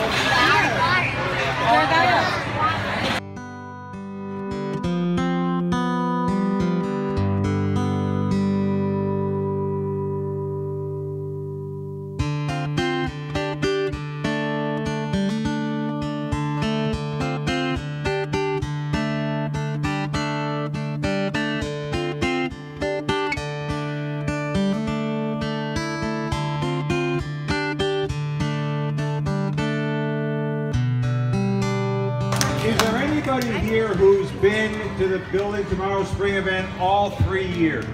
Is there anybody here who's been to the Building Tomorrow Spring event all 3 years?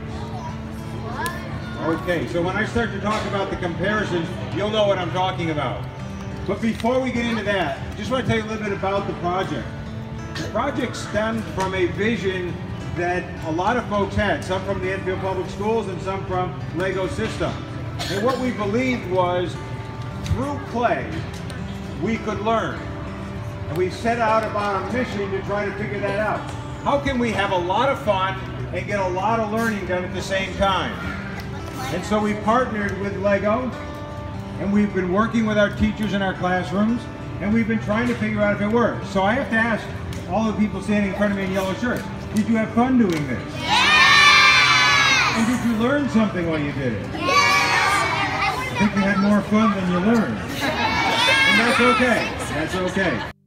Okay, so when I start to talk about the comparisons, you'll know what I'm talking about. But before we get into that, I just want to tell you a little bit about the project. The project stemmed from a vision that a lot of folks had, some from the Enfield Public Schools and some from Lego Systems. And what we believed was, through play, we could learn. And we set out about a mission to try to figure that out. How can we have a lot of fun and get a lot of learning done at the same time? And so we partnered with Lego, and we've been working with our teachers in our classrooms, and we've been trying to figure out if it works. So I have to ask all the people standing in front of me in yellow shirts, did you have fun doing this? Yes! And did you learn something while you did it? Yes! I think you had more fun than you learned. And that's okay. That's okay.